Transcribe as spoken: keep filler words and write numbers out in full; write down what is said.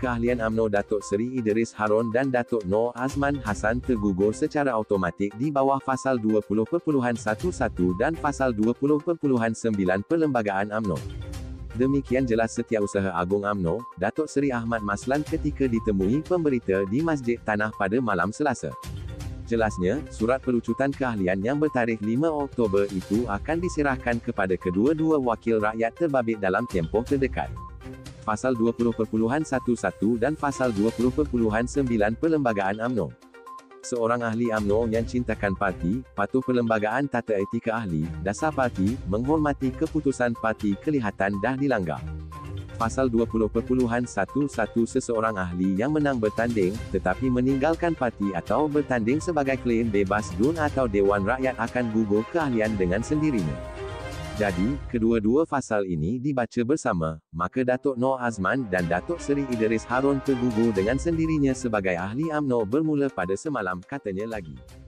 keahlian U M N O Datuk Seri Idris Harun dan Datuk Noor Azman Hassan tergugur secara automatik di bawah Fasal dua puluh perpuluhan satu satu dan Fasal dua puluh perpuluhan sembilan Perlembagaan U M N O. Demikian jelas Setiausaha Agung U M N O, Datuk Seri Ahmad Maslan ketika ditemui pemberita di Masjid Tanah pada malam Selasa. Jelasnya, surat perucutan keahlian yang bertarikh lima Oktober itu akan diserahkan kepada kedua-dua wakil rakyat terbabit dalam tempoh terdekat. Fasal dua puluh perpuluhan satu dan Fasal dua puluh perpuluhan sembilan Perlembagaan U M N O. Seorang ahli U M N O yang cintakan parti, patuh Perlembagaan Tata Etika Ahli, Dasar Parti, menghormati keputusan parti kelihatan dah dilanggar. Fasal dua puluh perpuluhan satu seseorang ahli yang menang bertanding, tetapi meninggalkan parti atau bertanding sebagai klaim bebas D U N atau Dewan Rakyat akan gugur keahlian dengan sendirinya. Jadi, kedua-dua fasal ini dibaca bersama, maka Datuk Noor Azman dan Datuk Seri Idris Harun tergugur dengan sendirinya sebagai ahli U M N O bermula pada semalam, katanya lagi.